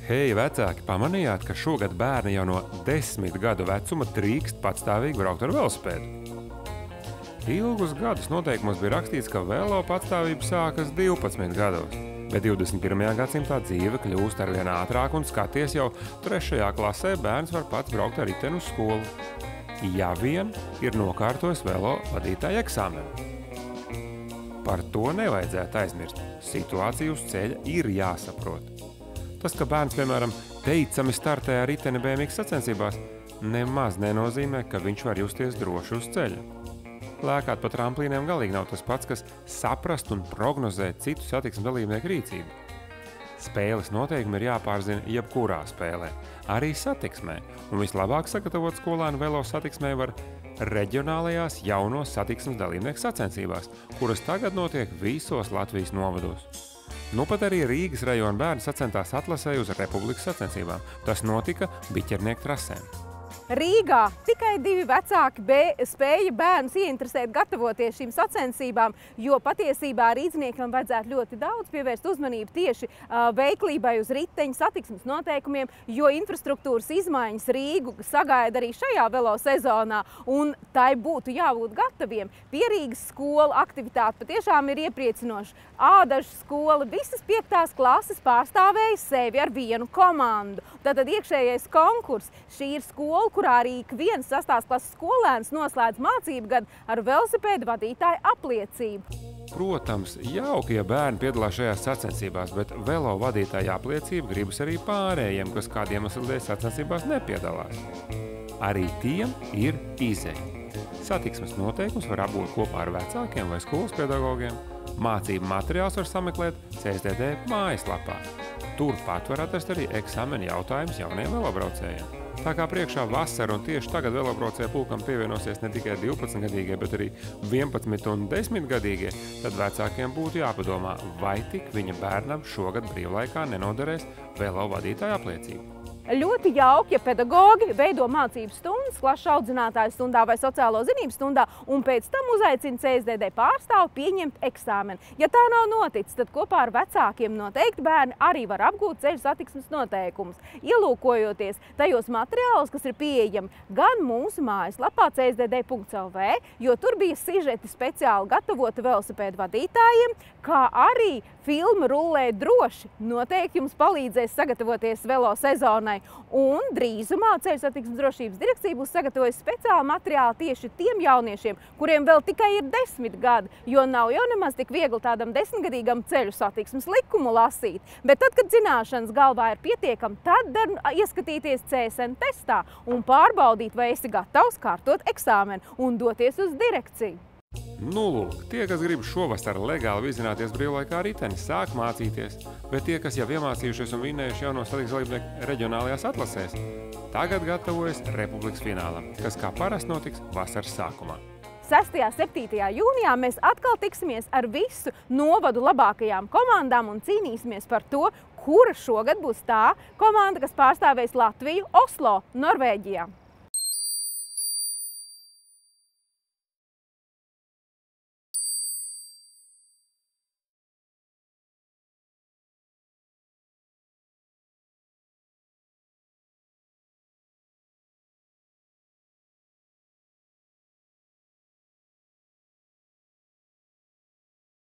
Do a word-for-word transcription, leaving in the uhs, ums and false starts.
Hei, vecāki, pamanījāt, ka šogad bērni jau no desmit gadu vecuma drīkst patstāvīgi braukt ar velosipēdu? Ilgus gadus noteikumos bija rakstīts, ka velo patstāvība sākas divpadsmit gados, bet divdesmit pirmajā gadsimtā dzīve kļūst arvien ātrāk un skaties jau trešajā klasē bērns var pats braukt ar riteni uz skolu. Ja vien ir nokārtojis velo vadītāja eksāmenu. Par to nevajadzētu aizmirst. Situācija uz ceļa ir jāsaprot. Tas, ka bērns, piemēram, teicami startē ar riteni B M X sacensībās, nemaz nenozīmē, ka viņš var justies droši uz ceļa. Lēkāt pa tramplīniem galīgi nav tas pats, kas saprast un prognozēt citu satiksmes dalībnieku rīcību. Spēles noteikumi ir jāpārzina jebkurā spēlē, arī satiksmē, un vislabāk sagatavot skolēnu velo satiksmē var reģionālajās jauno satiksmes dalībnieku sacensībās, kuras tagad notiek visos Latvijas novados. Nu pat arī Rīgas rajona bērni sacentās atlasē uz Republikas sacensībām. Tas notika biķernieku trasēm. Rīgā tikai divi vecāki spēja bērnus ieinteresēt gatavoties šīm sacensībām, jo patiesībā rīdzniekam vajadzētu ļoti daudz pievērst uzmanību tieši veiklībai uz riteņu satiksmes noteikumiem, jo infrastruktūras izmaiņas Rīgu sagaida arī šajā velo sezonā, un tai būtu jābūt gataviem. Pierīgas skola aktivitāte patiešām ir iepriecinoša. Ādažu skola, visas piektās klases pārstāvēja sevi ar vienu komandu. Tātad iekšējais konkurss. Šī ir skola, kurā arī ik viens sastās klases skolēns noslēdz mācību gadu ar velosipēdu vadītāju apliecību. Protams, jauki, ja bērni piedalās šajās sacensībās, bet velo vadītāja apliecība gribas arī pārējiem, kas kādiem iemeslu dēļ sacensībās nepiedalās. Arī tiem ir izeja. Satiksmes noteikums var apgūt kopā ar vecākiem vai skolas pedagogiem. Mācību materiāls var sameklēt C S D D mājaslapā. Turpat var atrast arī eksāmena jautājumus jauniem velobraucējiem. Tā kā priekšā vasara un tieši tagad velobraucēju pulkam pievienosies ne tikai divpadsmitgadīgie, bet arī vienpadsmit un desmitgadīgie, tad vecākiem būtu jāpadomā, vai tik viņa bērnam šogad brīvlaikā nenoderēs velo vadītāja apliecība. Ļoti jauki, ja pedagogi veido mācību stundas, klašu audzinātāju stundā vai sociālo zinību stundā, un pēc tam uzaicina C S D D pārstāvu pieņemt eksāmenu. Ja tā nav noticis, tad kopā ar vecākiem noteikti bērni arī var apgūt ceļu satiksmes noteikumus, ielūkojoties tajos materiālus, kas ir pieejami gan mūsu mājaslapā C S D D punkts L V, jo tur bija sižeti speciāli gatavoti velosipēdu vadītājiem, kā arī filma Rullē droši noteikti jums palīdzēs sagatavoties velo sezonai. Un drīzumā Ceļu satiksmes drošības direkcija būs sagatavojusi speciālu materiālu tieši tiem jauniešiem, kuriem vēl tikai ir desmit gadi, jo nav jau nemaz tik viegli tādam desmitgadīgam ceļu satiksmes likumu lasīt. Bet tad, kad zināšanas galvā ir pietiekami, tad der ieskatīties C S N testā un pārbaudīt, vai esi gatavs kārtot eksāmenu un doties uz direkciju. Nu, lūk, tie, kas grib šovasar legāli vizināties brīvlaikā riteni, sāk mācīties, bet tie, kas jau iemācījušies un vinējuši jauno satiksmes dalībnieku reģionālajās atlasēs, tagad gatavojas Republikas finālam, kas kā parasti notiks vasaras sākumā. sestajā un septītajā jūnijā mēs atkal tiksimies ar visu novadu labākajām komandām un cīnīsimies par to, kura šogad būs tā komanda, kas pārstāvēs Latviju Oslo, Norvēģijā.